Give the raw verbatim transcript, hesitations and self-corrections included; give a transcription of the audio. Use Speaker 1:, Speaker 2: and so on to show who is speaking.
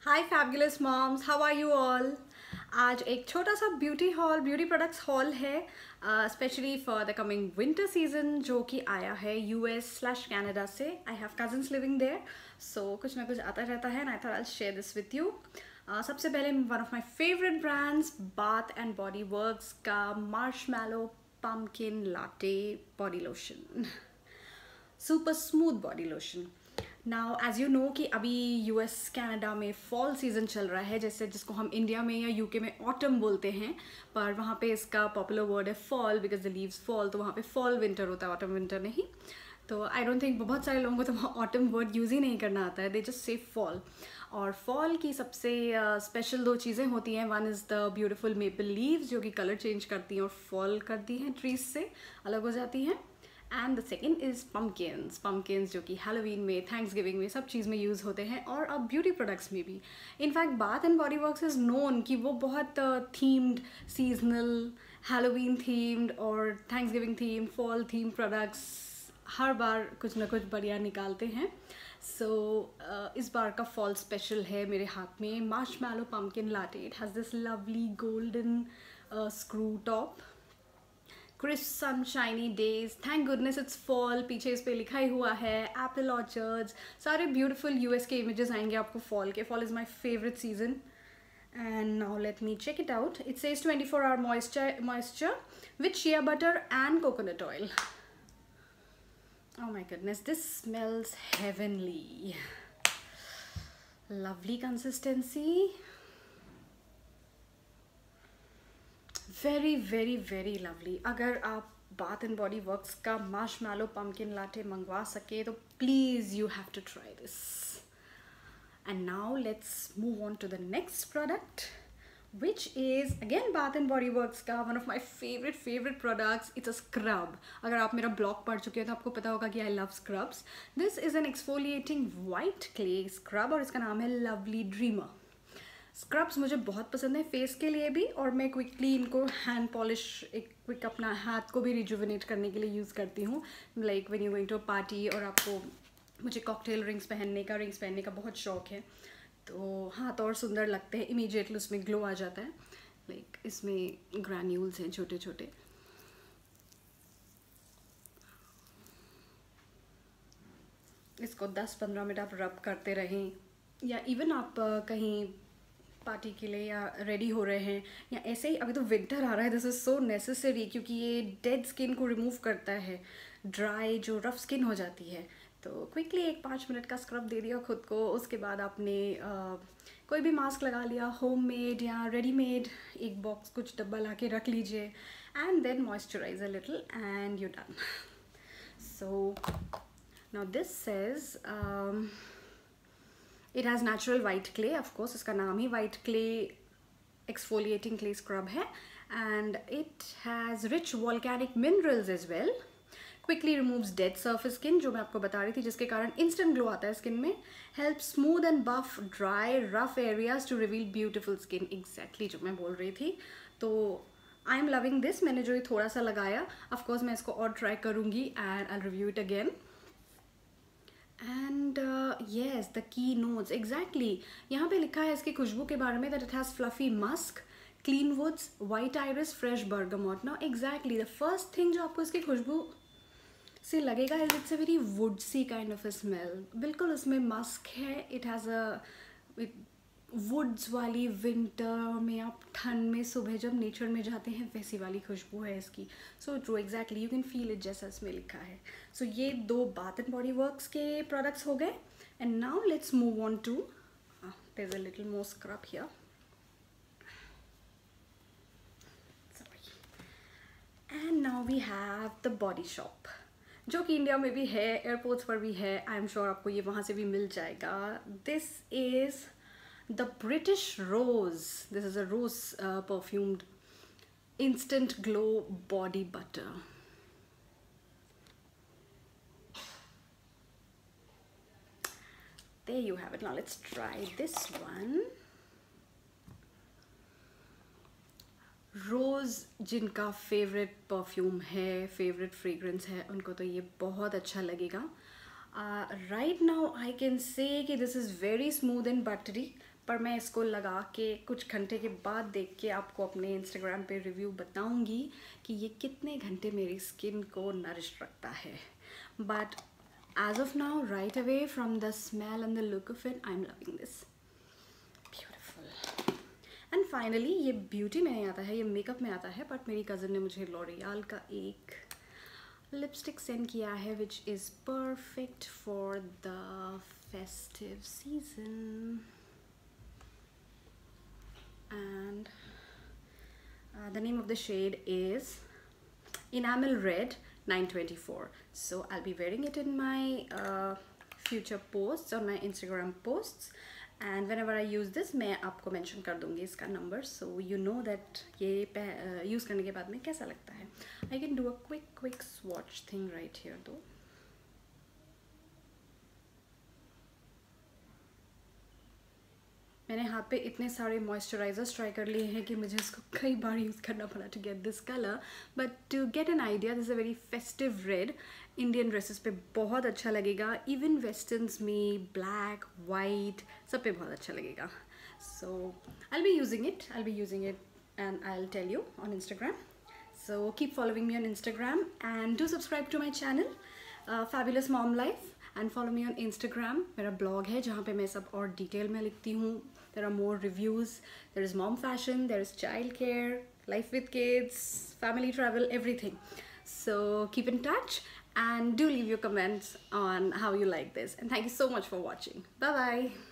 Speaker 1: Hi fabulous moms, how are you all. आज एक छोटा सा beauty haul beauty products haul है, specially for the coming winter season जो कि आया है यूएस स्लैश कनाडा से। I have cousins living there, so कुछ ना कुछ आता रहता है and I thought I share this with you. सबसे पहले one of my favourite brands Bath and Body Works का marshmallow pumpkin latte body lotion, super smooth body lotion. Now as you know कि अभी यूएस कनाडा में fall season चल रहा है, जैसे जिसको हम इंडिया में या यूके में ऑटम बोलते हैं, पर वहाँ पे इसका पॉपुलर वर्ड है fall, because the leaves fall. तो वहाँ पे फॉल विंटर होता है, ऑटम विंटर नहीं। तो आई डोंट थिंक बहुत सारे लोगों को तो वहाँ ऑटम वर्ड यूज़ ही नहीं करना आता है, दे जस्ट से फॉल। और फॉल की सबसे स्पेशल uh, दो चीज़ें होती हैं। One is the beautiful maple leaves जो कि कलर चेंज करती हैं और फॉल करती हैं, ट्रीज से अलग हो जाती हैं। And the second is pumpkins pumpkins जो कि हैलोवीन में, थैंक्स गिविंग में, सब चीज़ में यूज़ होते हैं और अब ब्यूटी प्रोडक्ट्स में भी। In fact Bath and Body Works is known कि वो बहुत थीम्ड, सीजनल, हैलोवीन थीम्ड और Thanksgiving theme, fall theme products हर बार कुछ ना कुछ बढ़िया निकालते हैं। सो so, uh, इस बार का फॉल स्पेशल है मेरे हाथ में marshmallow pumpkin latte. It has this lovely golden screw top, crisp sunshiny days, thank goodness it's fall. पीछे इस पे लिखा ही हुआ है एप्पल ऑर्चर्ड्स, सारे ब्यूटीफुल यूएस के इमेजेस आएंगे आपको फॉल के। Fall is my favourite season and now let me check it out. It says twenty four hour moisture moisture with shea butter and coconut oil. Oh my goodness, this smells heavenly. Lovely consistency. Very very very lovely. अगर आप Bath and Body Works का marshmallow pumpkin latte मंगवा सके तो please you have to try this. And now let's move on to the next product, which is again Bath and Body Works का one of my favorite favorite products. It's a scrub. अगर आप मेरा blog पढ़ चुके हैं तो आपको पता होगा कि I love scrubs. This is an exfoliating white clay scrub और इसका नाम है Lovely Dreamer. स्क्रब्स मुझे बहुत पसंद है फेस के लिए भी, और मैं क्विकली इनको हैंड पॉलिश, एक क्विक अपना हाथ को भी रिजुविनेट करने के लिए यूज़ करती हूँ। Like when you going to a party और आपको, मुझे कॉकटेल रिंग्स पहनने का रिंग्स पहनने का बहुत शौक है, तो हाथ और सुंदर लगते हैं, इमीडिएटली उसमें ग्लो आ जाता है। लाइक like, इसमें ग्रैन्यूल्स हैं छोटे छोटे। इसको दस पंद्रह मिनट आप रब करते रहें, या इवन आप कहीं पार्टी के लिए या रेडी हो रहे हैं या ऐसे ही, अभी तो विंटर आ रहा है, दिस इज़ सो नेसेसरी क्योंकि ये डेड स्किन को रिमूव करता है, ड्राई जो रफ स्किन हो जाती है। तो क्विकली एक पाँच मिनट का स्क्रब दे दिया खुद को, उसके बाद आपने आ, कोई भी मास्क लगा लिया, होममेड या रेडीमेड, एक बॉक्स कुछ डब्बा ला के रख लीजिए and then moisturise a little and you done. So now this says it has natural white clay, of course इसका नाम ही white clay exfoliating clay scrub है, and it has rich volcanic minerals as well. Quickly removes dead surface skin, जो मैं आपको बता रही थी, जिसके कारण इंस्टेंट ग्लो आता है स्किन में। Help smooth and buff dry rough areas to reveal beautiful skin, exactly जो मैं बोल रही थी। तो आई एम लविंग दिस। मैंने जो ये थोड़ा सा लगाया, ऑफ कोर्स मैं इसको और ट्राई करूँगी and I review it again. And yes the key notes, exactly यहाँ पे लिखा है इसकी खुशबू के बारे में, that it has fluffy musk, clean woods, white iris, fresh bergamot. Now exactly the first thing जो आपको इसकी खुशबू से लगेगा is it's a very woodsy kind of a smell. बिल्कुल उसमें मस्क है, इट हैज़ अ वुड्स वाली, विंटर में आप ठंड में सुबह जब नेचर में जाते हैं वैसी वाली खुशबू है इसकी। So true, exactly you can feel it जैसा इसमें लिखा है। सो so, ये दो बाथ एंड बॉडी वर्क्स के प्रोडक्ट्स हो गए। And now let's move on to, there is a little more scrub here. And now we have the Body Shop, जो कि इंडिया में भी है, एयरपोर्ट्स पर भी है, आई एम श्योर आपको ये वहाँ से भी मिल जाएगा। This is the British rose, this is a rose perfumed instant glow body butter. There you have it. Now let's try this one. Rose जिनका फेवरेट परफ्यूम है, फेवरेट फ्रेग्रेंस है, उनको तो ये बहुत अच्छा लगेगा। Right now I can say कि this is very smooth and buttery, पर मैं इसको लगा के कुछ घंटे के बाद देख के आपको अपने इंस्टाग्राम पे रिव्यू बताऊंगी कि ये कितने घंटे मेरी स्किन को नरिश रखता है. But as of now, right away from the smell and the look of it, I'm loving this. Beautiful. And finally, ये beauty में नहीं आता है, ये makeup में आता है, but मेरी cousin ने मुझे L'Oreal का एक lipstick send किया है, which is perfect for the festive season. And uh, the name of the shade is Enamel Red nine twenty-four. So I'll be wearing it in my uh, future posts on my Instagram posts, and whenever I use this मैं आपको mention कर दूँगी इसका number, so you know that ये uh, use करने के बाद में कैसा लगता है. I can do a quick quick swatch thing right here though. मैंने हाथ पे इतने सारे मॉइस्चराइजर्स ट्राई कर लिए हैं कि मुझे इसको कई बार यूज़ करना पड़ा to get this colour, but to get an idea this a very festive red. Indian dresses पे बहुत अच्छा लगेगा, इवन वेस्टर्न्स में ब्लैक वाइट सब पे बहुत अच्छा लगेगा. So I will be using it I will be using it and I will tell you on Instagram. So keep following me on Instagram and do subscribe to my channel Fabulous Mom Life, and follow me on Instagram. मेरा blog है जहाँ पे मैं सब और detail में लिखती हूँ. There are more reviews. There is mom fashion, there is child care, life with kids, family travel, everything. So keep in touch and do leave your comments on how you like this. And thank you so much for watching. Bye bye.